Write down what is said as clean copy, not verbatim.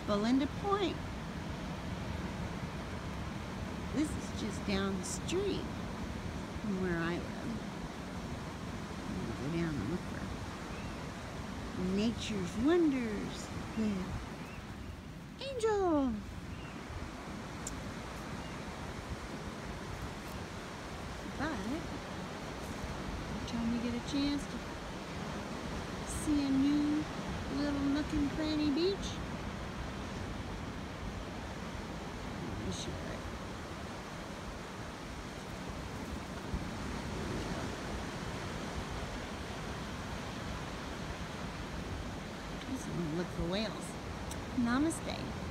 Belinda Point. This is just down the street from where I live. I'm gonna go down and look for nature's wonders with Angel. But every time you get a chance to see a new little nook and cranny beach, you should. Look for whales. Namaste.